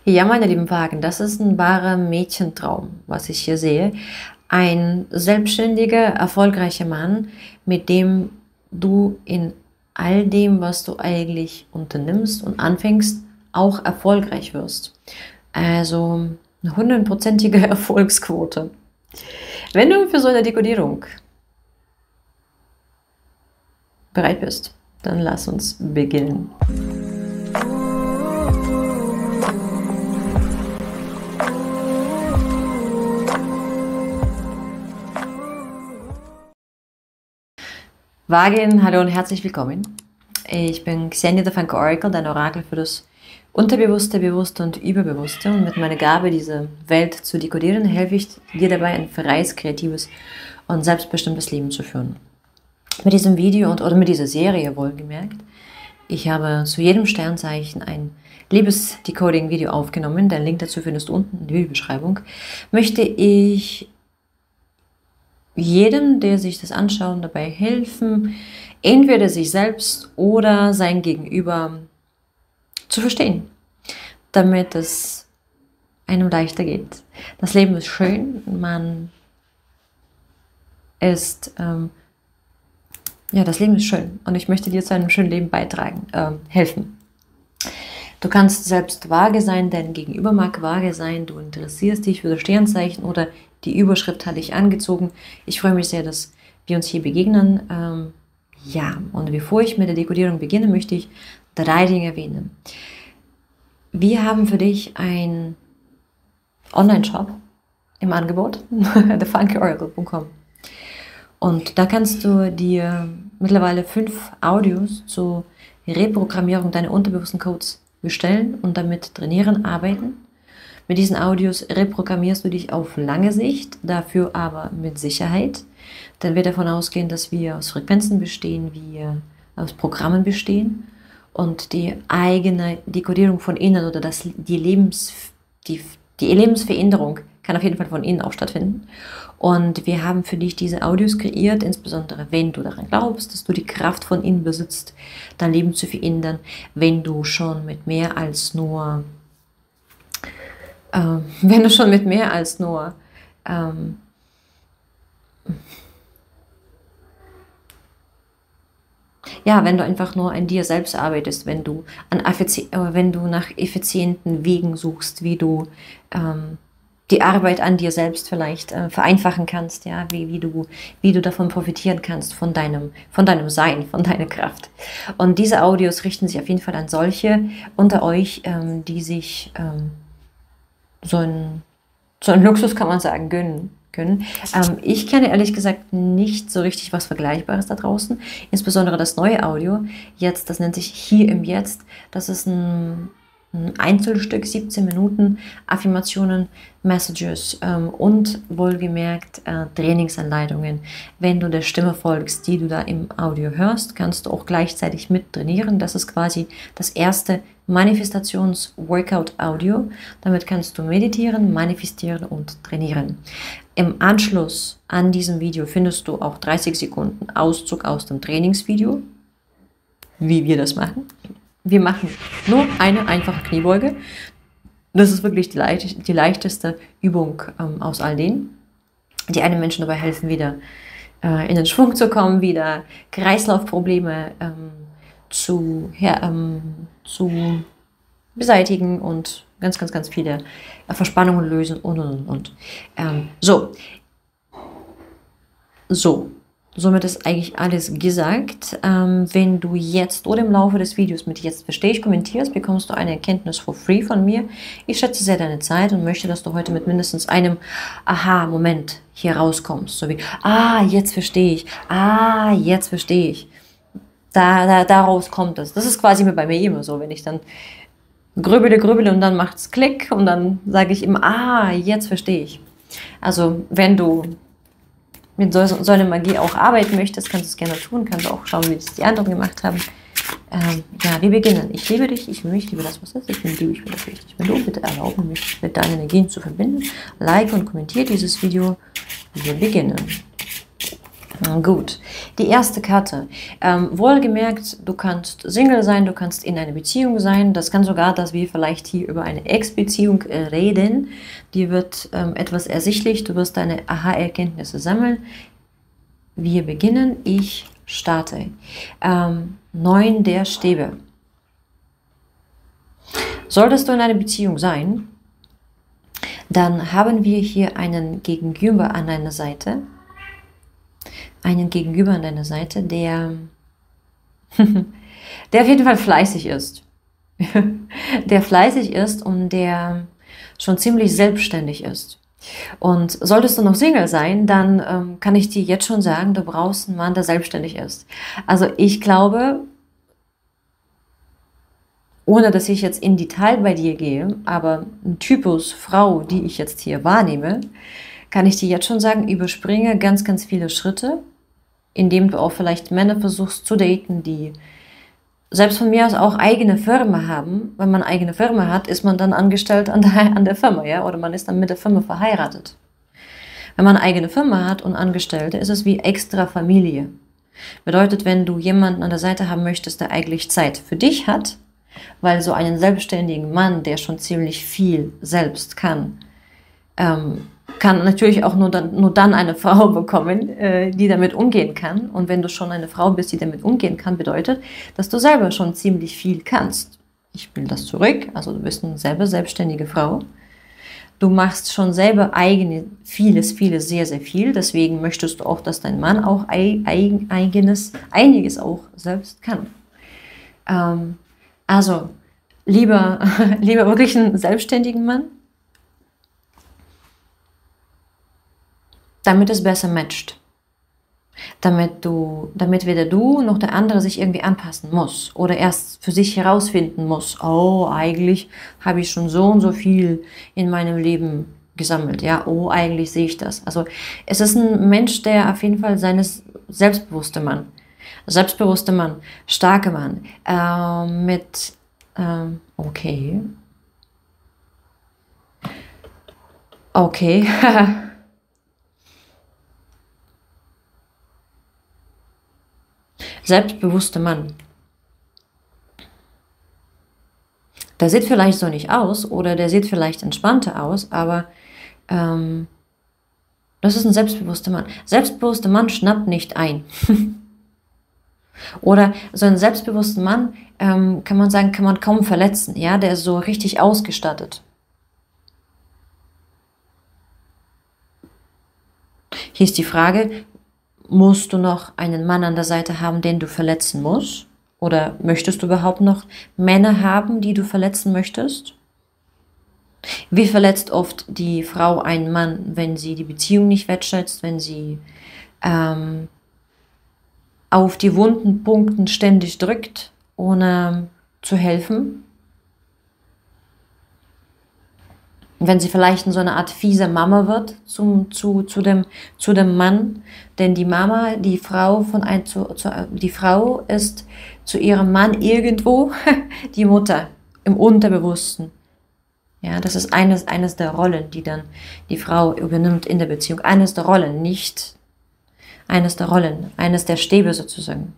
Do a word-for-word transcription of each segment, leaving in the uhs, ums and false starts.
Ja, meine lieben Wagen, das ist ein wahrer Mädchentraum, was ich hier sehe. Ein selbstständiger, erfolgreicher Mann, mit dem du in all dem, was du eigentlich unternimmst und anfängst, auch erfolgreich wirst. Also eine hundertprozentige Erfolgsquote. Wenn du für so eine Dekodierung bereit bist, dann lass uns beginnen. Wagen, hallo und herzlich willkommen. Ich bin Xenia the Funk Oracle, dein Orakel für das Unterbewusste, Bewusste und Überbewusste. Und mit meiner Gabe, diese Welt zu dekodieren, helfe ich dir dabei, ein freies, kreatives und selbstbestimmtes Leben zu führen. Mit diesem Video und oder mit dieser Serie wohlgemerkt, ich habe zu jedem Sternzeichen ein Liebesdecoding-Video aufgenommen. Den Link dazu findest du unten in der Videobeschreibung. Möchte ich jedem, der sich das anschaut, dabei helfen, entweder sich selbst oder sein Gegenüber zu verstehen, damit es einem leichter geht. Das Leben ist schön, man ist, ähm, ja, das Leben ist schön und ich möchte dir zu einem schönen Leben beitragen, äh, helfen. Du kannst selbst vage sein, dein Gegenüber mag vage sein, du interessierst dich für das Sternzeichen oder die Überschrift hat dich angezogen. Ich freue mich sehr, dass wir uns hier begegnen. Ähm, ja, und bevor ich mit der Dekodierung beginne, möchte ich drei Dinge erwähnen. Wir haben für dich einen Online-Shop im Angebot, the funky oracle punkt com. Und da kannst du dir mittlerweile fünf Audios zur Reprogrammierung deiner unterbewussten Codes bestellen und damit trainieren, arbeiten. Mit diesen Audios reprogrammierst du dich auf lange Sicht, dafür aber mit Sicherheit. Dann wird davon ausgehen, dass wir aus Frequenzen bestehen, wir aus Programmen bestehen und die eigene Dekodierung von innen oder das, die, Lebens, die, die Lebensveränderung kann auf jeden Fall von innen auch stattfinden. Und wir haben für dich diese Audios kreiert, insbesondere wenn du daran glaubst, dass du die Kraft von innen besitzt, dein Leben zu verändern, wenn du schon mit mehr als nur Ähm, wenn du schon mit mehr als nur ähm, ja, wenn du einfach nur an dir selbst arbeitest, wenn du an Effizi äh, wenn du nach effizienten Wegen suchst, wie du ähm, die Arbeit an dir selbst vielleicht äh, vereinfachen kannst, ja, wie, wie du wie du davon profitieren kannst von deinem von deinem Sein, von deiner Kraft. Und diese Audios richten sich auf jeden Fall an solche unter euch, ähm, die sich ähm, so ein, so ein Luxus, kann man sagen, gönnen können. Ähm, ich kenne ehrlich gesagt nicht so richtig was Vergleichbares da draußen. Insbesondere das neue Audio, jetzt, das nennt sich Hier im Jetzt. Das ist ein, ein Einzelstück, siebzehn Minuten, Affirmationen, Messages ähm, und wohlgemerkt äh, Trainingsanleitungen. Wenn du der Stimme folgst, die du da im Audio hörst, kannst du auch gleichzeitig mit trainieren. Das ist quasi das erste Manifestations-Workout-Audio. Damit kannst du meditieren, manifestieren und trainieren. Im Anschluss an diesem Video findest du auch dreißig Sekunden Auszug aus dem Trainingsvideo, wie wir das machen. Wir machen nur eine einfache Kniebeuge. Das ist wirklich die, leicht, die leichteste Übung ähm, aus all denen, die einem Menschen dabei helfen, wieder äh, in den Schwung zu kommen, wieder Kreislaufprobleme ähm, zu, ja, ähm, zu beseitigen und ganz, ganz, ganz viele äh, Verspannungen lösen und, und, und, und. Ähm, so. So. Somit ist eigentlich alles gesagt. Ähm, wenn du jetzt oder im Laufe des Videos mit jetzt verstehe ich kommentierst, bekommst du eine Erkenntnis for free von mir. Ich schätze sehr deine Zeit und möchte, dass du heute mit mindestens einem Aha-Moment hier rauskommst. So wie, ah, jetzt verstehe ich. Ah, jetzt verstehe ich. Da, da, daraus kommt es. Das ist quasi bei mir immer so, wenn ich dann grübele, grübele und dann macht es Klick und dann sage ich immer, ah, jetzt verstehe ich. Also wenn du mit so, so einer Magie auch arbeiten möchtest, kannst du es gerne tun, kannst auch schauen, wie es die anderen gemacht haben. Ähm, ja, wir beginnen. Ich liebe dich, ich liebe mich, ich liebe das, was ist. Ich bin liebe, ich bin das wichtig. Wenn du bitte erlauben mich, mit deinen Energien zu verbinden, like und kommentiere dieses Video. Wir beginnen. Gut, die erste Karte. Ähm, wohlgemerkt, du kannst Single sein, du kannst in einer Beziehung sein. Das kann sogar, dass wir vielleicht hier über eine Ex-Beziehung äh, reden. Die wird ähm, etwas ersichtlich, du wirst deine Aha-Erkenntnisse sammeln. Wir beginnen, ich starte. Ähm, neun der Stäbe. Solltest du in einer Beziehung sein, dann haben wir hier einen Gegenüber an deiner Seite. Einen Gegenüber an deiner Seite, der, der auf jeden Fall fleißig ist. Der fleißig ist und der schon ziemlich selbstständig ist. Und solltest du noch Single sein, dann ähm, kann ich dir jetzt schon sagen, du brauchst einen Mann, der selbstständig ist. Also ich glaube, ohne dass ich jetzt in Detail bei dir gehe, aber ein Typus Frau, die ich jetzt hier wahrnehme, kann ich dir jetzt schon sagen, überspringe ganz, ganz viele Schritte, indem du auch vielleicht Männer versuchst zu daten, die selbst von mir aus auch eigene Firma haben. Wenn man eigene Firma hat, ist man dann angestellt an der, an der Firma, ja, oder man ist dann mit der Firma verheiratet. Wenn man eine eigene Firma hat und Angestellte, ist es wie extra Familie. Bedeutet, wenn du jemanden an der Seite haben möchtest, der eigentlich Zeit für dich hat, weil so einen selbstständigen Mann, der schon ziemlich viel selbst kann, ähm, kann natürlich auch nur dann, nur dann eine Frau bekommen, äh, die damit umgehen kann. Und wenn du schon eine Frau bist, die damit umgehen kann, bedeutet, dass du selber schon ziemlich viel kannst. Ich will das zurück, also du bist eine selber selbstständige Frau. Du machst schon selber eigene, vieles, vieles, sehr, sehr viel. Deswegen möchtest du auch, dass dein Mann auch eigen, eigenes, einiges auch selbst kann. Ähm, also lieber, lieber wirklich einen selbstständigen Mann, damit es besser matcht. Damit, du, damit weder du noch der andere sich irgendwie anpassen muss oder erst für sich herausfinden muss, oh, eigentlich habe ich schon so und so viel in meinem Leben gesammelt. Ja, oh, eigentlich sehe ich das. Also es ist ein Mensch, der auf jeden Fall seines selbstbewusste Mann, selbstbewusste Mann, starke Mann, äh, mit, äh, okay, okay, selbstbewusster Mann. Der sieht vielleicht so nicht aus oder der sieht vielleicht entspannter aus, aber ähm, das ist ein selbstbewusster Mann. Selbstbewusster Mann schnappt nicht ein. Oder so einen selbstbewussten Mann, ähm, kann man sagen, kann man kaum verletzen. Ja, der ist so richtig ausgestattet. Hier ist die Frage, musst du noch einen Mann an der Seite haben, den du verletzen musst? Oder möchtest du überhaupt noch Männer haben, die du verletzen möchtest? Wie verletzt oft die Frau einen Mann, wenn sie die Beziehung nicht wertschätzt, wenn sie ähm, auf die wunden Punkten ständig drückt, ohne zu helfen? Wenn sie vielleicht in so eine Art fiese Mama wird zum, zu, zu, dem, zu dem Mann, denn die Mama, die Frau, von ein, zu, zu, die Frau ist zu ihrem Mann irgendwo die Mutter im Unterbewussten. Ja, das ist eines, eines der Rollen, die dann die Frau übernimmt in der Beziehung. Eines der Rollen, nicht eines der Rollen, eines der Stäbe sozusagen.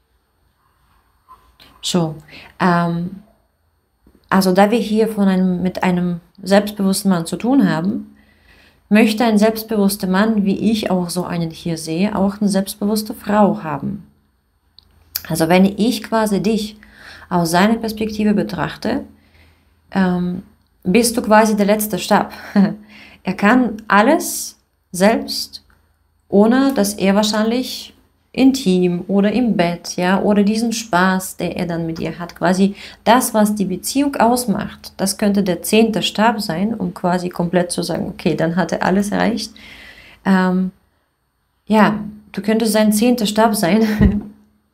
So, ähm, also da wir hier von einem, mit einem selbstbewussten Mann zu tun haben, möchte ein selbstbewusster Mann, wie ich auch so einen hier sehe, auch eine selbstbewusste Frau haben. Also wenn ich quasi dich aus seiner Perspektive betrachte, ähm, bist du quasi der letzte Stab. Er kann alles selbst, ohne dass er wahrscheinlich intim oder im Bett, ja, oder diesen Spaß, der er dann mit ihr hat, quasi das, was die Beziehung ausmacht, das könnte der zehnte Stab sein, um quasi komplett zu sagen, okay, dann hat er alles erreicht. Ähm, ja, du könntest sein zehnter Stab sein.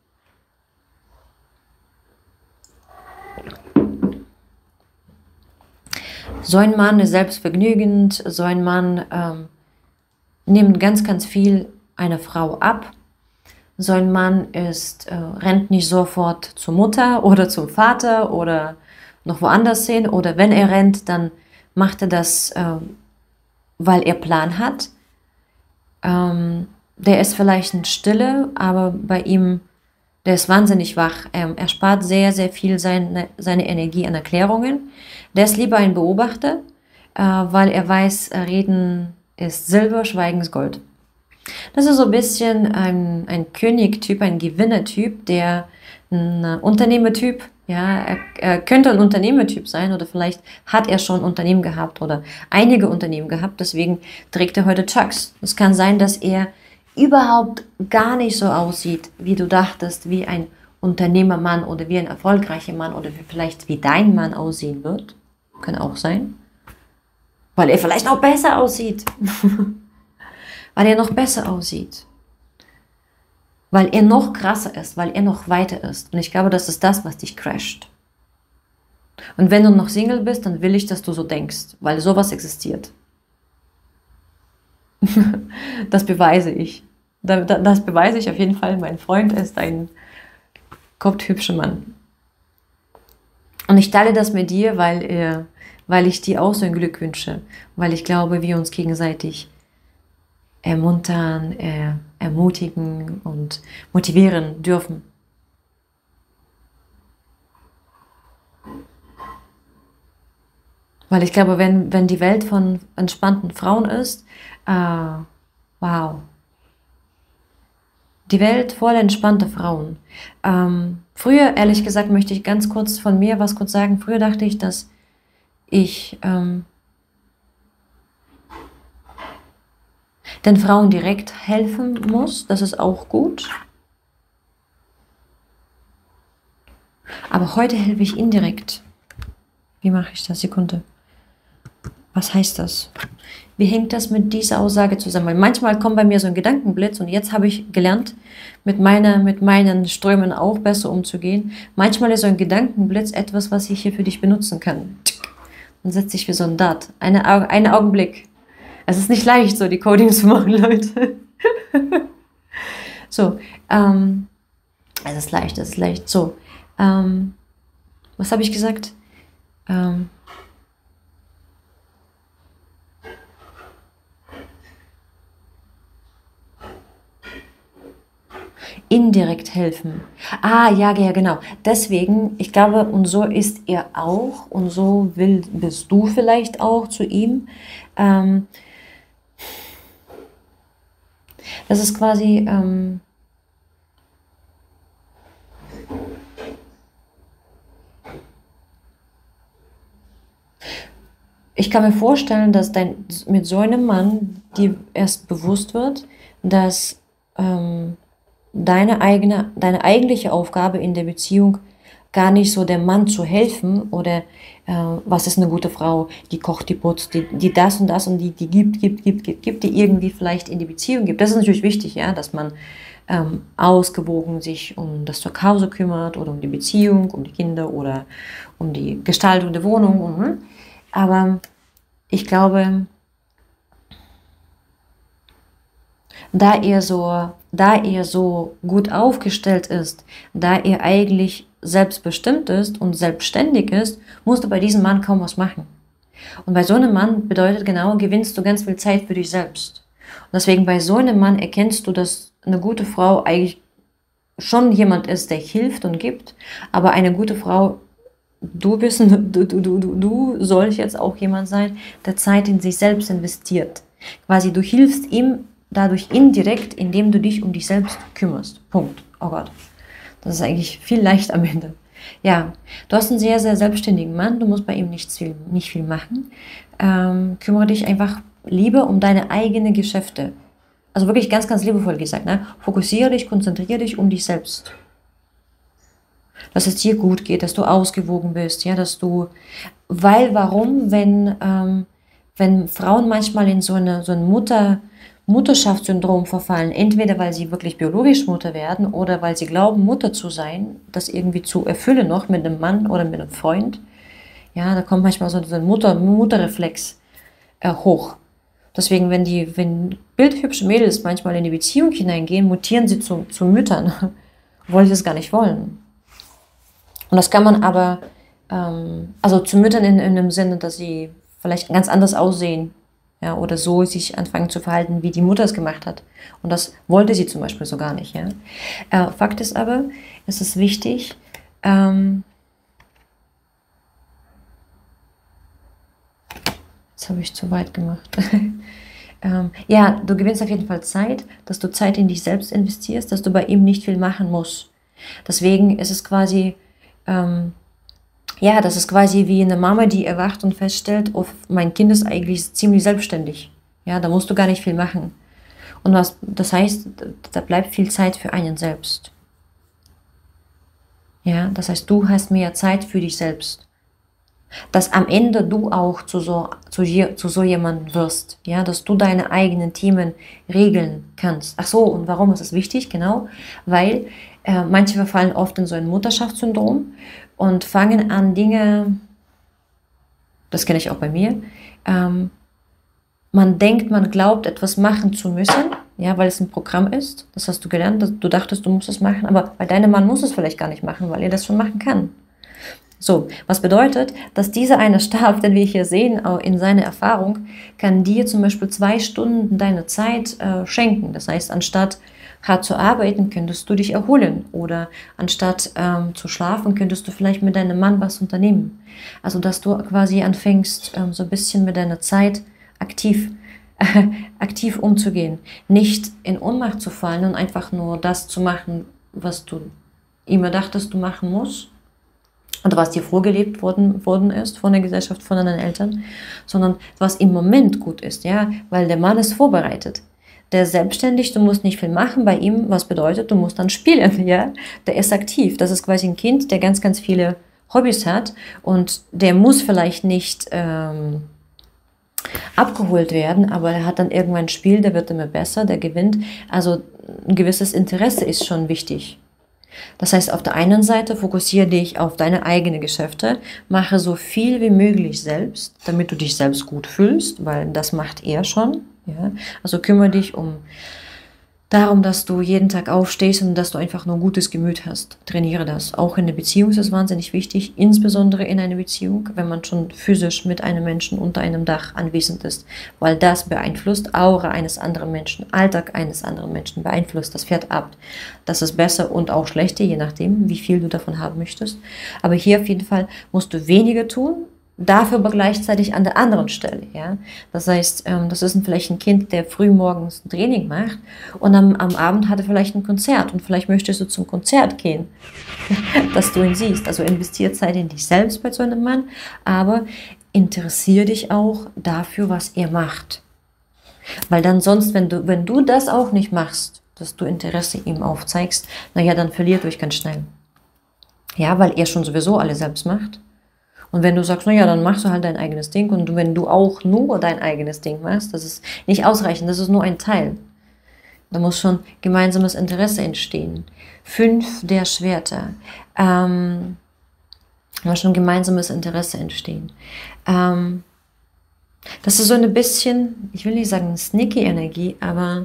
So ein Mann ist selbstvergnügend, so ein Mann ähm, nimmt ganz, ganz viel einer Frau ab. So ein Mann ist, äh, rennt nicht sofort zur Mutter oder zum Vater oder noch woanders hin. Oder wenn er rennt, dann macht er das, äh, weil er Plan hat. Ähm, der ist vielleicht ein Stille, aber bei ihm, der ist wahnsinnig wach. Ähm, er spart sehr, sehr viel seine, seine Energie an Erklärungen. Der ist lieber ein Beobachter, äh, weil er weiß, äh, Reden ist Silber, Schweigen ist Gold. Das ist so ein bisschen ein, ein Königtyp, ein Gewinnertyp, der ein Unternehmertyp, ja, er, er könnte ein Unternehmertyp sein oder vielleicht hat er schon Unternehmen gehabt oder einige Unternehmen gehabt, deswegen trägt er heute Chucks. Es kann sein, dass er überhaupt gar nicht so aussieht, wie du dachtest, wie ein Unternehmermann oder wie ein erfolgreicher Mann oder wie vielleicht wie dein Mann aussehen wird. Kann auch sein. Weil er vielleicht auch besser aussieht. Weil er noch besser aussieht. Weil er noch krasser ist, weil er noch weiter ist. Und ich glaube, das ist das, was dich crasht. Und wenn du noch Single bist, dann will ich, dass du so denkst, weil sowas existiert. Das beweise ich. Das beweise ich auf jeden Fall. Mein Freund ist ein kopfhübscher Mann. Und ich teile das mit dir, weil, er, weil ich dir auch so ein Glück wünsche. Weil ich glaube, wir uns gegenseitig ermuntern, er, ermutigen und motivieren dürfen. Weil ich glaube, wenn, wenn die Welt von entspannten Frauen ist, äh, wow. Die Welt voller entspannter Frauen. Ähm, früher, ehrlich gesagt, möchte ich ganz kurz von mir was kurz sagen. Früher dachte ich, dass ich ähm, den Frauen direkt helfen muss. Das ist auch gut. Aber heute helfe ich indirekt. Wie mache ich das? Sekunde. Was heißt das? Wie hängt das mit dieser Aussage zusammen? Weil manchmal kommt bei mir so ein Gedankenblitz und jetzt habe ich gelernt, mit, meiner, mit meinen Strömen auch besser umzugehen. Manchmal ist so ein Gedankenblitz etwas, was ich hier für dich benutzen kann. Dann setze ich wie so ein Dart. Eine, einen Augenblick. Es ist nicht leicht, so die Coding zu machen, Leute. So, ähm, es ist leicht, es ist leicht. So, ähm, was habe ich gesagt? Ähm, indirekt helfen. Ah, ja, ja, genau. Deswegen, ich glaube, und so ist er auch und so will, bist du vielleicht auch zu ihm. Ähm, das ist quasi, ähm, ich kann mir vorstellen, dass dein, mit so einem Mann dir erst bewusst wird, dass ähm, deine eigene, deine eigentliche Aufgabe in der Beziehung gar nicht so dem Mann zu helfen oder äh, was ist eine gute Frau, die kocht, die putzt, die, die das und das und die, die gibt, gibt, gibt, gibt, gibt, die irgendwie vielleicht in die Beziehung gibt. Das ist natürlich wichtig, ja, dass man ähm, ausgewogen sich um das Zuhause kümmert oder um die Beziehung, um die Kinder oder um die Gestaltung der Wohnung. Und, aber ich glaube, da er so, da er so gut aufgestellt ist, da er eigentlich selbstbestimmt ist und selbstständig ist, musst du bei diesem Mann kaum was machen. Und bei so einem Mann bedeutet genau, gewinnst du ganz viel Zeit für dich selbst. Und deswegen bei so einem Mann erkennst du, dass eine gute Frau eigentlich schon jemand ist, der hilft und gibt, aber eine gute Frau, du bist, du, du, du, du, du sollst jetzt auch jemand sein, der Zeit in sich selbst investiert. Quasi du hilfst ihm dadurch indirekt, indem du dich um dich selbst kümmerst. Punkt. Oh Gott. Das ist eigentlich viel leicht am Ende. Ja, du hast einen sehr, sehr selbstständigen Mann. Du musst bei ihm nicht viel, nicht viel machen. Ähm, kümmere dich einfach lieber um deine eigenen Geschäfte. Also wirklich ganz, ganz liebevoll gesagt. Ne? Fokussiere dich, konzentriere dich um dich selbst. Dass es dir gut geht, dass du ausgewogen bist. Ja, dass du, weil warum, wenn, ähm, wenn Frauen manchmal in so, eine, so ein Mutter... Mutterschaftssyndrom verfallen, entweder weil sie wirklich biologisch Mutter werden oder weil sie glauben, Mutter zu sein, das irgendwie zu erfüllen noch mit einem Mann oder mit einem Freund. Ja, da kommt manchmal so ein Mutter, Mutterreflex äh, hoch. Deswegen, wenn die, wenn bildhübsche Mädels manchmal in die Beziehung hineingehen, mutieren sie zu, zu Müttern, obwohl sie es gar nicht wollen. Und das kann man aber, ähm, also zu Müttern in, in dem Sinne, dass sie vielleicht ganz anders aussehen, Ja, oder so sich anfangen zu verhalten, wie die Mutter es gemacht hat. Und das wollte sie zum Beispiel so gar nicht. Ja. Äh, Fakt ist aber, es ist wichtig, ähm, jetzt habe ich zu weit gemacht. ähm, ja, du gewinnst auf jeden Fall Zeit, dass du Zeit in dich selbst investierst, dass du bei ihm nicht viel machen musst. Deswegen ist es quasi, ähm, ja, das ist quasi wie eine Mama, die erwacht und feststellt, oh, mein Kind ist eigentlich ziemlich selbstständig. Ja, da musst du gar nicht viel machen. Und was, das heißt, da bleibt viel Zeit für einen selbst. Ja, das heißt, du hast mehr Zeit für dich selbst. Dass am Ende du auch zu so, zu, zu so jemandem wirst. Ja, dass du deine eigenen Themen regeln kannst. Ach so, und warum ist das wichtig? Genau, weil äh, manche verfallen oft in so ein Mutterschaftssyndrom und fangen an Dinge, das kenne ich auch bei mir, ähm, man denkt, man glaubt, etwas machen zu müssen, ja, weil es ein Programm ist. Das hast du gelernt, du dachtest, du musst es machen, aber bei deinem Mann muss es vielleicht gar nicht machen, weil er das schon machen kann. So, was bedeutet, dass dieser eine Stab, den wir hier sehen, in seiner Erfahrung, kann dir zum Beispiel zwei Stunden deine Zeit äh, schenken. Das heißt, anstatt hart zu arbeiten, könntest du dich erholen. Oder anstatt ähm, zu schlafen, könntest du vielleicht mit deinem Mann was unternehmen. Also, dass du quasi anfängst, ähm, so ein bisschen mit deiner Zeit aktiv, äh, aktiv umzugehen. Nicht in Ohnmacht zu fallen und einfach nur das zu machen, was du immer dachtest, du machen musst. Und was dir vorgelebt worden, worden ist von der Gesellschaft, von deinen Eltern, sondern was im Moment gut ist, ja, weil der Mann ist vorbereitet. Der ist selbstständig, du musst nicht viel machen bei ihm, was bedeutet, du musst dann spielen, ja, der ist aktiv, das ist quasi ein Kind, der ganz, ganz viele Hobbys hat und der muss vielleicht nicht ähm, abgeholt werden, aber er hat dann irgendwann ein Spiel, der wird immer besser, der gewinnt, also ein gewisses Interesse ist schon wichtig. Das heißt, auf der einen Seite fokussiere dich auf deine eigenen Geschäfte, mache so viel wie möglich selbst, damit du dich selbst gut fühlst, weil das macht er schon. Ja? Also kümmere dich um darum, dass du jeden Tag aufstehst und dass du einfach nur ein gutes Gemüt hast. Trainiere das. Auch in der Beziehung ist es wahnsinnig wichtig, insbesondere in einer Beziehung, wenn man schon physisch mit einem Menschen unter einem Dach anwesend ist, weil das beeinflusst Aura eines anderen Menschen, Alltag eines anderen Menschen beeinflusst, das fährt ab. Das ist besser und auch schlechter, je nachdem, wie viel du davon haben möchtest. Aber hier auf jeden Fall musst du weniger tun, dafür aber gleichzeitig an der anderen Stelle. Ja? Das heißt, ähm, das ist vielleicht ein Kind, der früh morgens ein Training macht und am, am Abend hat er vielleicht ein Konzert und vielleicht möchtest du zum Konzert gehen, dass du ihn siehst. Also investiere Zeit in dich selbst bei so einem Mann, aber interessiere dich auch dafür, was er macht. Weil dann sonst, wenn du, wenn du das auch nicht machst, dass du Interesse ihm aufzeigst, naja, dann verliert euch ganz schnell. Ja, weil er schon sowieso alles selbst macht. Und wenn du sagst, naja, dann machst du halt dein eigenes Ding. Und wenn du auch nur dein eigenes Ding machst, das ist nicht ausreichend, das ist nur ein Teil. Da muss schon gemeinsames Interesse entstehen. Fünf der Schwerter. Ähm, da muss schon gemeinsames Interesse entstehen. Ähm, das ist so ein bisschen, ich will nicht sagen sneaky Energie, aber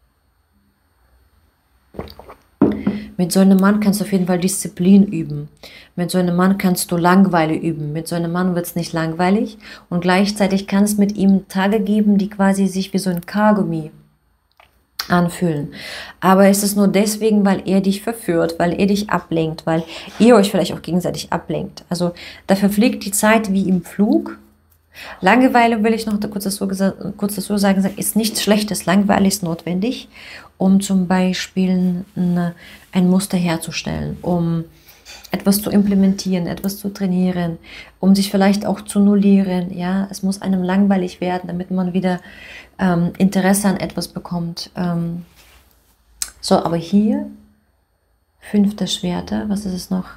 mit so einem Mann kannst du auf jeden Fall Disziplin üben. Mit so einem Mann kannst du Langeweile üben. Mit so einem Mann wird es nicht langweilig. Und gleichzeitig kannst du mit ihm Tage geben, die quasi sich wie so ein Kaugummi anfühlen. Aber es ist nur deswegen, weil er dich verführt, weil er dich ablenkt, weil ihr euch vielleicht auch gegenseitig ablenkt. Also da verfliegt die Zeit wie im Flug. Langeweile, will ich noch kurz dazu, kurz dazu sagen, ist nichts Schlechtes. Langeweile ist notwendig, um zum Beispiel eine, ein Muster herzustellen, um etwas zu implementieren, etwas zu trainieren, um sich vielleicht auch zu nullieren. Ja, es muss einem langweilig werden, damit man wieder ähm, Interesse an etwas bekommt. Ähm, so, aber hier, fünfte Schwerter, was ist es noch?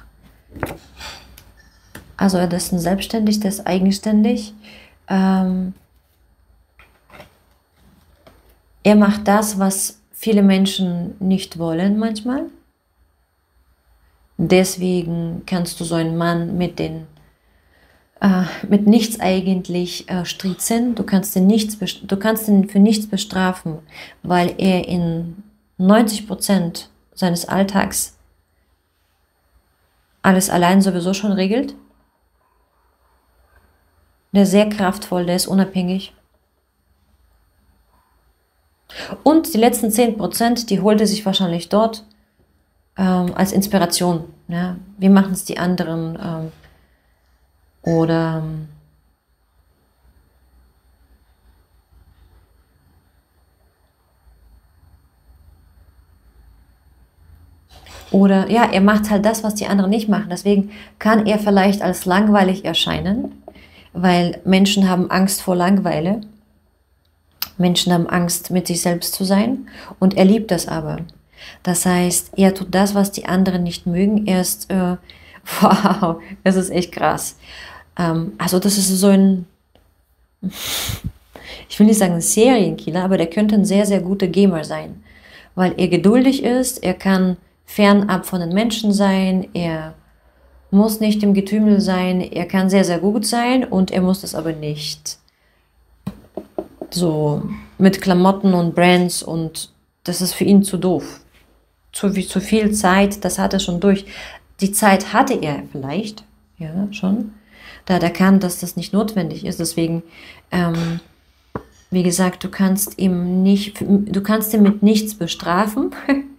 Also er ist selbstständig, der ist eigenständig. Ähm, er macht das, was viele Menschen nicht wollen manchmal. Deswegen kannst du so einen Mann mit, den, äh, mit nichts eigentlich äh, stritzen. Du kannst, ihn nichts, du kannst ihn für nichts bestrafen, weil er in neunzig Prozent seines Alltags alles allein sowieso schon regelt. Der ist sehr kraftvoll, der ist unabhängig. Und die letzten zehn Prozent, die holt er sich wahrscheinlich dort ähm, als Inspiration. Ja? Wie machen es die anderen? Ähm, oder ähm, Oder ja, er macht halt das, was die anderen nicht machen. Deswegen kann er vielleicht als langweilig erscheinen, weil Menschen haben Angst vor Langeweile. Menschen haben Angst, mit sich selbst zu sein. Und er liebt das aber. Das heißt, er tut das, was die anderen nicht mögen. Er ist, äh, wow, das ist echt krass. Ähm, also das ist so ein, ich will nicht sagen ein Serienkiller, aber der könnte ein sehr, sehr guter Gamer sein. Weil er geduldig ist, er kann fernab von den Menschen sein, er muss nicht im Getümmel sein, er kann sehr, sehr gut sein und er muss das aber nicht so mit Klamotten und Brands und das ist für ihn zu doof. Zu, zu viel Zeit, das hat er schon durch. Die Zeit hatte er vielleicht, ja, schon, da hat er erkannt, dass das nicht notwendig ist, deswegen, ähm, wie gesagt, du kannst ihm nicht, du kannst ihn mit nichts bestrafen.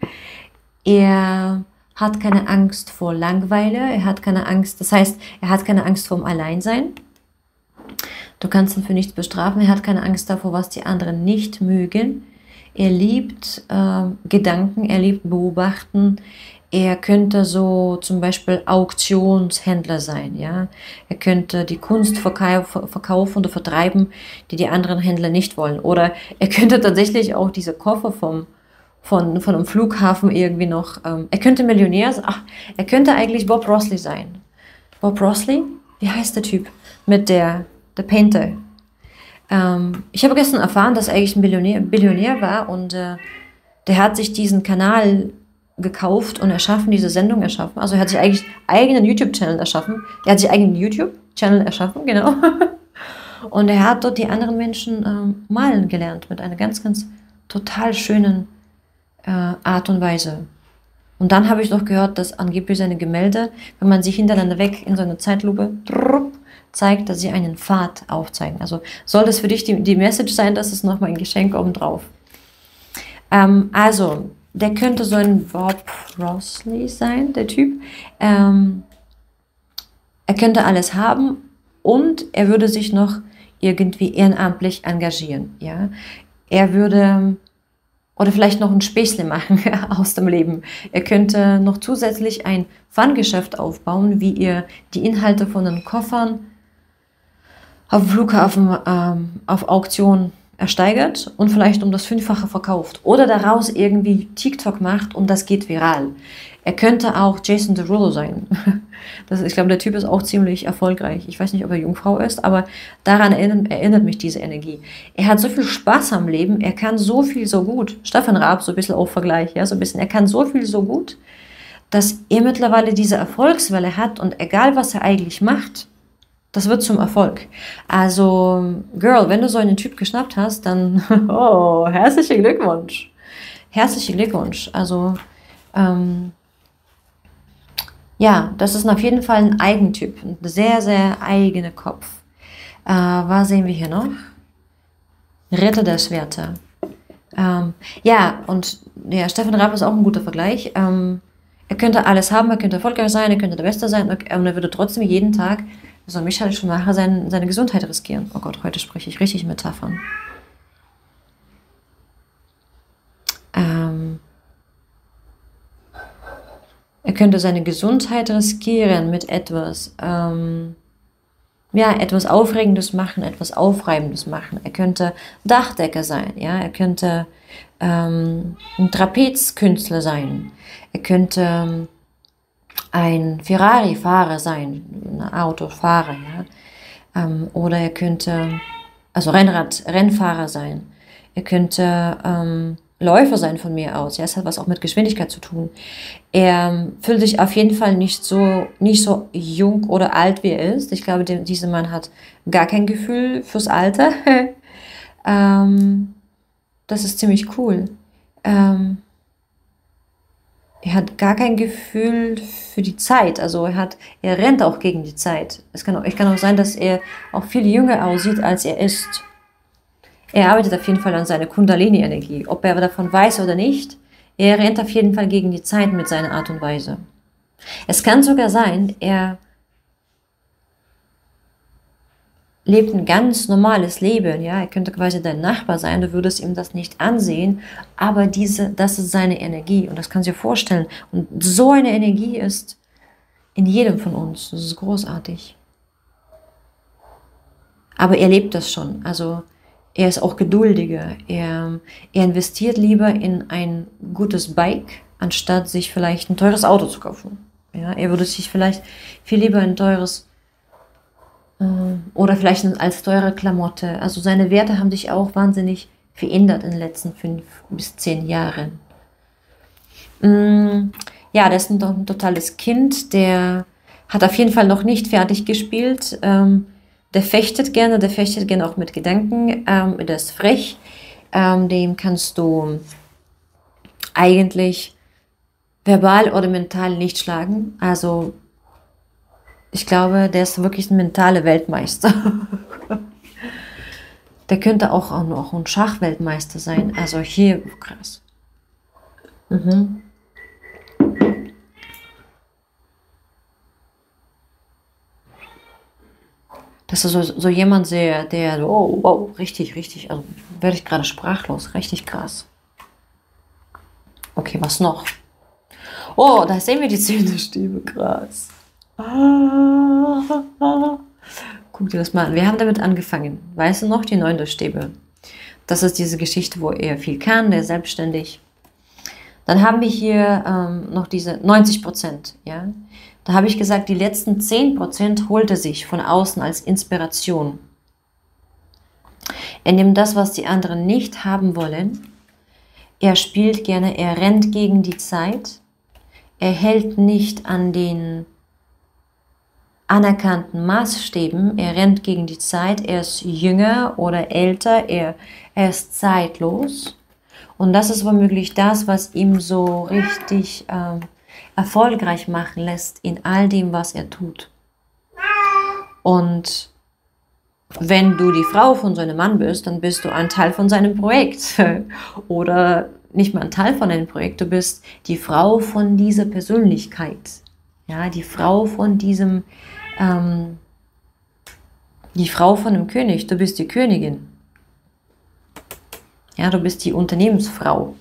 Er hat keine Angst vor Langeweile, er hat keine Angst, das heißt, er hat keine Angst vor dem Alleinsein. Du kannst ihn für nichts bestrafen, er hat keine Angst davor, was die anderen nicht mögen. Er liebt äh, Gedanken, er liebt Beobachten. Er könnte so zum Beispiel Auktionshändler sein, ja. Er könnte die Kunst verkaufen oder vertreiben, die die anderen Händler nicht wollen. Oder er könnte tatsächlich auch diese Koffer vom Von, von einem Flughafen irgendwie noch, ähm, er könnte Millionär sein, ach, er könnte eigentlich Bob Rosley sein. Bob Rosley? Wie heißt der Typ? Mit der, der Painter. Ähm, ich habe gestern erfahren, dass er eigentlich ein Billionär, Billionär war und äh, der hat sich diesen Kanal gekauft und erschaffen, diese Sendung erschaffen. Also er hat sich eigentlich eigenen YouTube-Channel erschaffen. Er hat sich eigenen YouTube-Channel erschaffen, genau. Und er hat dort die anderen Menschen ähm, malen gelernt mit einer ganz, ganz total schönen Art und Weise. Und dann habe ich noch gehört, dass angeblich seine Gemälde, wenn man sie hintereinander weg in so einer Zeitlupe zeigt, dass sie einen Pfad aufzeigen. Also soll das für dich die, die Message sein, dass es nochmal ein Geschenk obendrauf. Ähm, also, der könnte so ein Bob Rosley sein, der Typ. Ähm, er könnte alles haben und er würde sich noch irgendwie ehrenamtlich engagieren. Ja? Er würde oder vielleicht noch ein Späßle machen aus dem Leben. Er könnte noch zusätzlich ein Pfandgeschäft aufbauen, wie ihr die Inhalte von den Koffern auf dem Flughafen ähm, auf Auktion ersteigert und vielleicht um das Fünffache verkauft. Oder daraus irgendwie TikTok macht und das geht viral. Er könnte auch Jason Derulo sein. Das, ich glaube, der Typ ist auch ziemlich erfolgreich. Ich weiß nicht, ob er Jungfrau ist, aber daran erinnert, erinnert mich diese Energie. Er hat so viel Spaß am Leben, er kann so viel so gut. Stefan Raab, so ein bisschen auch Vergleich, ja, so ein bisschen. Er kann so viel so gut, dass er mittlerweile diese Erfolgswelle hat und egal, was er eigentlich macht, das wird zum Erfolg. Also, Girl, wenn du so einen Typ geschnappt hast, dann, oh, herzlichen Glückwunsch. Herzlichen Glückwunsch. Also, ähm, ja, das ist auf jeden Fall ein Eigentyp, ein sehr, sehr eigener Kopf. Äh, was sehen wir hier noch? Ritter der Schwerter. Ähm, ja, und ja, Stefan Raab ist auch ein guter Vergleich. Ähm, er könnte alles haben, er könnte erfolgreich sein, er könnte der Beste sein, und er würde trotzdem jeden Tag, so Michael Schumacher, sein, seine Gesundheit riskieren. Oh Gott, heute spreche ich richtig Metaphern. Ähm, er könnte seine Gesundheit riskieren mit etwas, ähm, ja, etwas Aufregendes machen, etwas Aufreibendes machen. Er könnte Dachdecker sein, ja, er könnte ähm, ein Trapezkünstler sein, er könnte ähm, ein Ferrari-Fahrer sein, ein Autofahrer, ja, ähm, oder er könnte, also Rennrad, Rennfahrer sein, er könnte ähm, Läufer sein von mir aus, ja, es hat was auch mit Geschwindigkeit zu tun. Er fühlt sich auf jeden Fall nicht so, nicht so jung oder alt, wie er ist. Ich glaube, der, dieser Mann hat gar kein Gefühl fürs Alter. ähm, das ist ziemlich cool. Ähm, er hat gar kein Gefühl für die Zeit. Also er hat, er rennt auch gegen die Zeit. Es kann auch, es kann auch sein, dass er auch viel jünger aussieht, als er ist. Er arbeitet auf jeden Fall an seiner Kundalini-Energie. Ob er davon weiß oder nicht, er rennt auf jeden Fall gegen die Zeit mit seiner Art und Weise. Es kann sogar sein, er lebt ein ganz normales Leben, ja, er könnte quasi dein Nachbar sein, du würdest ihm das nicht ansehen, aber diese, das ist seine Energie und das kannst du dir vorstellen. Und so eine Energie ist in jedem von uns, das ist großartig. Aber er lebt das schon, also er ist auch geduldiger, er, er investiert lieber in ein gutes Bike, anstatt sich vielleicht ein teures Auto zu kaufen. Ja, er würde sich vielleicht viel lieber ein teures äh, oder vielleicht als teure Klamotte. Also seine Werte haben sich auch wahnsinnig verändert in den letzten fünf bis zehn Jahren. Mm, ja, das ist ein, ein totales Kind, der hat auf jeden Fall noch nicht fertig gespielt. Ähm, der fechtet gerne, der fechtet gerne auch mit Gedanken. Ähm, der ist frech. Ähm, dem kannst du eigentlich verbal oder mental nicht schlagen. Also ich glaube, der ist wirklich ein mentaler Weltmeister. Der könnte auch, auch noch ein Schachweltmeister sein. Also hier, krass. Mhm. Das ist so, so jemand, der, der, oh, wow, richtig, richtig, also werde ich gerade sprachlos, richtig krass. Okay, was noch? Oh, da sehen wir die Zehnerstäbe, krass. Ah, ah, ah. Guck dir das mal an. Wir haben damit angefangen. Weißt du noch, die Neunderstäbe? Das ist diese Geschichte, wo er viel kann, der ist selbstständig. Dann haben wir hier ähm, noch diese neunzig Prozent. Ja? Da habe ich gesagt, die letzten zehn Prozent holt er sich von außen als Inspiration. Er nimmt das, was die anderen nicht haben wollen. Er spielt gerne, er rennt gegen die Zeit. Er hält nicht an den anerkannten Maßstäben. Er rennt gegen die Zeit. Er ist jünger oder älter. Er, er ist zeitlos. Und das ist womöglich das, was ihm so richtig äh, erfolgreich machen lässt in all dem, was er tut. Und wenn du die Frau von so einem Mann bist, dann bist du ein Teil von seinem Projekt. Oder nicht mal ein Teil von einem Projekt, du bist die Frau von dieser Persönlichkeit. Ja, die Frau von diesem, ähm, die Frau von dem König, du bist die Königin. Ja, du bist die Unternehmensfrau.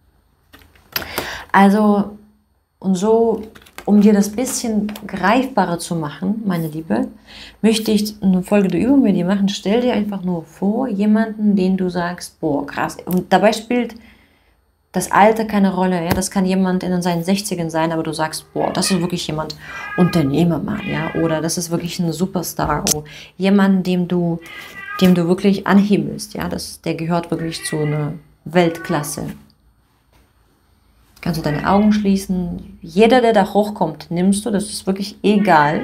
Also, und so, um dir das bisschen greifbarer zu machen, meine Liebe, möchte ich eine folgende Übung mit dir machen. Stell dir einfach nur vor, jemanden, den du sagst, boah, krass. Und dabei spielt das Alter keine Rolle. Ja? Das kann jemand in seinen sechzigern sein, aber du sagst, boah, das ist wirklich jemand, Unternehmermann, ja, oder das ist wirklich ein Superstar. Oder jemand, dem du, dem du wirklich anhimmelst. Ja? Das, der gehört wirklich zu einer Weltklasse. Kannst du deine Augen schließen. Jeder, der da hochkommt, nimmst du. Das ist wirklich egal.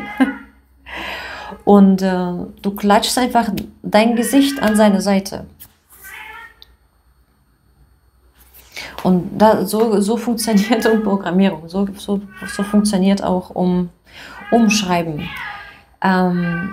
Und äh, du klatschst einfach dein Gesicht an seine Seite. Und da, so, so funktioniert Umprogrammierung. So, so, so funktioniert auch um, Umschreiben. Ähm,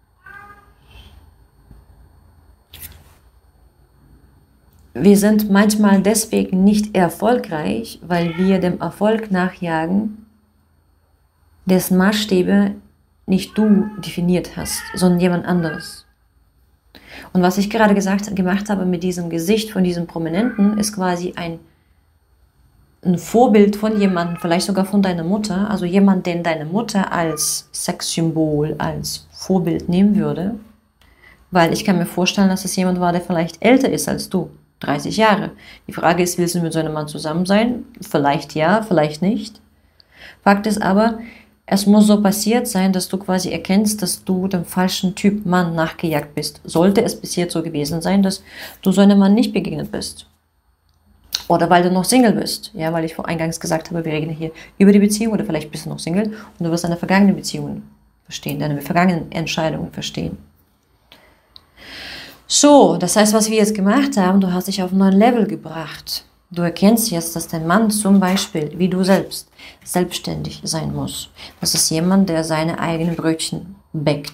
Wir sind manchmal deswegen nicht erfolgreich, weil wir dem Erfolg nachjagen, dessen Maßstäbe nicht du definiert hast, sondern jemand anderes. Und was ich gerade gesagt, gemacht habe mit diesem Gesicht von diesem Prominenten, ist quasi ein, ein Vorbild von jemandem, vielleicht sogar von deiner Mutter, also jemand, den deine Mutter als Sexsymbol, als Vorbild nehmen würde, weil ich kann mir vorstellen, dass es jemand war, der vielleicht älter ist als du. dreißig Jahre. Die Frage ist, willst du mit so einem Mann zusammen sein? Vielleicht ja, vielleicht nicht. Fakt ist aber, es muss so passiert sein, dass du quasi erkennst, dass du dem falschen Typ Mann nachgejagt bist. Sollte es bis jetzt so gewesen sein, dass du so einem Mann nicht begegnet bist. Oder weil du noch Single bist. Ja, weil ich vor eingangs gesagt habe, wir reden hier über die Beziehung oder vielleicht bist du noch Single und du wirst deine vergangenen Beziehungen verstehen, deine vergangenen Entscheidungen verstehen. So, das heißt, was wir jetzt gemacht haben, du hast dich auf einen neuen Level gebracht. Du erkennst jetzt, dass dein Mann zum Beispiel, wie du selbst, selbstständig sein muss. Das ist jemand, der seine eigenen Brötchen bäckt.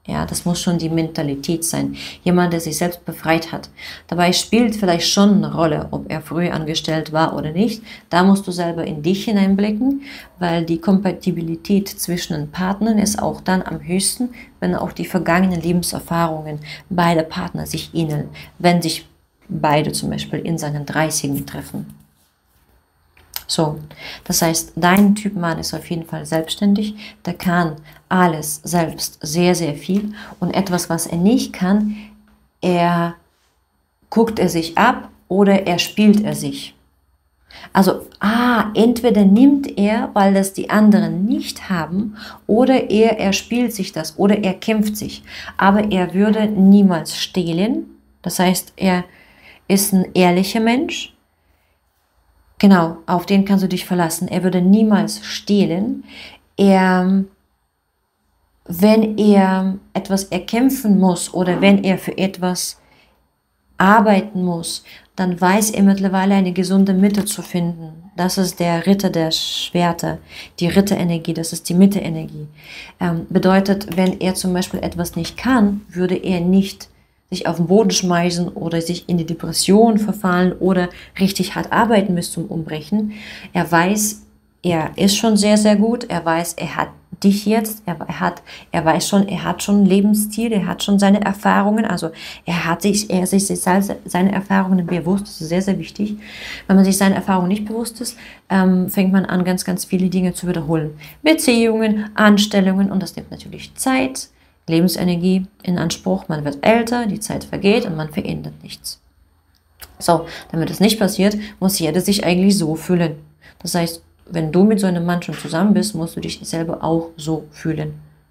Ja, das muss schon die Mentalität sein. Jemand, der sich selbst befreit hat. Dabei spielt vielleicht schon eine Rolle, ob er früher angestellt war oder nicht. Da musst du selber in dich hineinblicken, weil die Kompatibilität zwischen den Partnern ist auch dann am höchsten, wenn auch die vergangenen Lebenserfahrungen beider Partner sich ähneln. Wenn sich beide zum Beispiel in seinen dreißigern treffen. So, das heißt, dein Typ Mann ist auf jeden Fall selbstständig, der kann alles selbst sehr, sehr viel und etwas, was er nicht kann, er guckt er sich ab oder er spielt er sich. Also, ah, entweder nimmt er, weil das die anderen nicht haben, oder er, er spielt sich das oder er kämpft sich. Aber er würde niemals stehlen, das heißt, er ist ein ehrlicher Mensch. Genau, auf den kannst du dich verlassen. Er würde niemals stehlen. Er, wenn er etwas erkämpfen muss oder wenn er für etwas arbeiten muss, dann weiß er mittlerweile eine gesunde Mitte zu finden. Das ist der Ritter der Schwerter, die Ritterenergie, das ist die Mitte-Energie. Ähm, bedeutet, wenn er zum Beispiel etwas nicht kann, würde er nicht sich auf den Boden schmeißen oder sich in die Depression verfallen oder richtig hart arbeiten bis zum Umbrechen. Er weiß, er ist schon sehr, sehr gut. Er weiß, er hat dich jetzt. Er, hat, er weiß schon, er hat schon einen Lebensstil. Er hat schon seine Erfahrungen. Also er hat sich, er sich seine Erfahrungen bewusst. Das ist sehr, sehr wichtig. Wenn man sich seine Erfahrungen nicht bewusst ist, ähm, fängt man an, ganz, ganz viele Dinge zu wiederholen. Beziehungen, Anstellungen und das nimmt natürlich Zeit. Lebensenergie in Anspruch, man wird älter, die Zeit vergeht und man verändert nichts. So, damit das nicht passiert, muss jeder sich eigentlich so fühlen. Das heißt, wenn du mit so einem Mann schon zusammen bist, musst du dich selber auch so fühlen.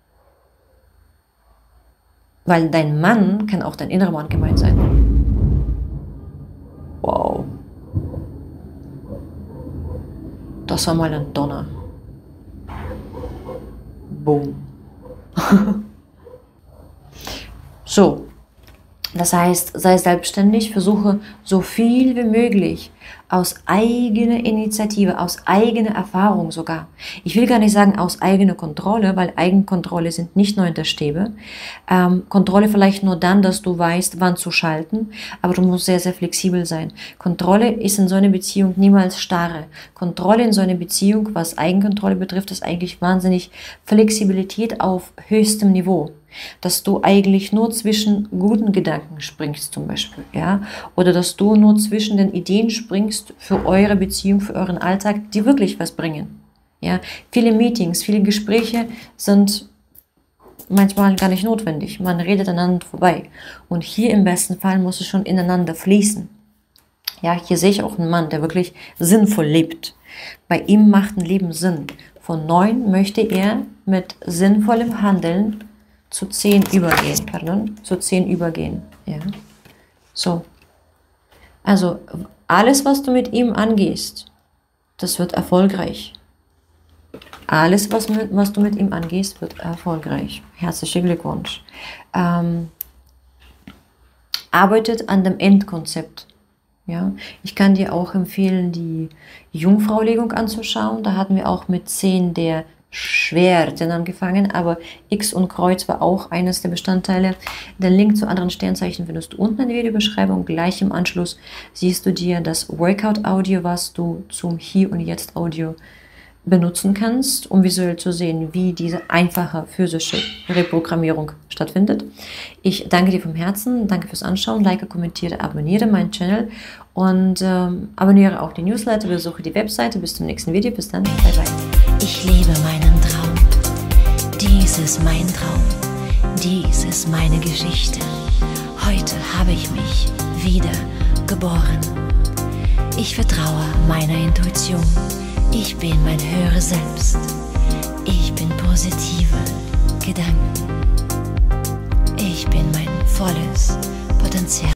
Weil dein Mann kann auch dein innerer Mann gemeint sein. Wow. Das war mal ein Donner. Boom. So, das heißt, sei selbstständig, versuche so viel wie möglich aus eigener Initiative, aus eigener Erfahrung sogar. Ich will gar nicht sagen aus eigener Kontrolle, weil Eigenkontrolle sind nicht nur in der Stäbe. Ähm, Kontrolle vielleicht nur dann, dass du weißt, wann zu schalten, aber du musst sehr, sehr flexibel sein. Kontrolle ist in so einer Beziehung niemals starre. Kontrolle in so einer Beziehung, was Eigenkontrolle betrifft, ist eigentlich wahnsinnig Flexibilität auf höchstem Niveau. Dass du eigentlich nur zwischen guten Gedanken springst zum Beispiel, ja, oder dass du nur zwischen den Ideen springst für eure Beziehung, für euren Alltag, die wirklich was bringen, ja. Viele Meetings, viele Gespräche sind manchmal gar nicht notwendig, man redet aneinander vorbei und hier im besten Fall muss es schon ineinander fließen. Ja, hier sehe ich auch einen Mann, der wirklich sinnvoll lebt. Bei ihm macht ein Leben Sinn. Von neun möchte er mit sinnvollem Handeln zu zehn übergehen, pardon, zu zehn übergehen, ja, so, also alles, was du mit ihm angehst, das wird erfolgreich, alles, was, mit, was du mit ihm angehst, wird erfolgreich, herzlichen Glückwunsch, ähm, arbeitet an dem Endkonzept, ja, ich kann dir auch empfehlen, die Jungfrau-Legung anzuschauen, da hatten wir auch mit zehn der Schwerten angefangen, aber X und Kreuz war auch eines der Bestandteile. Den Link zu anderen Sternzeichen findest du unten in der Videobeschreibung. Gleich im Anschluss siehst du dir das Workout-Audio, was du zum Hier und Jetzt Audio benutzen kannst, um visuell zu sehen, wie diese einfache physische Reprogrammierung stattfindet. Ich danke dir vom Herzen, danke fürs Anschauen, like, kommentiere, abonniere meinen Channel und ähm, abonniere auch die Newsletter, besuche die Webseite. Bis zum nächsten Video, bis dann, bye bye. Ich lebe meinen Traum. Dies ist mein Traum. Dies ist meine Geschichte. Heute habe ich mich wieder geboren. Ich vertraue meiner Intuition. Ich bin mein höheres Selbst. Ich bin positive Gedanken. Ich bin mein volles Potenzial.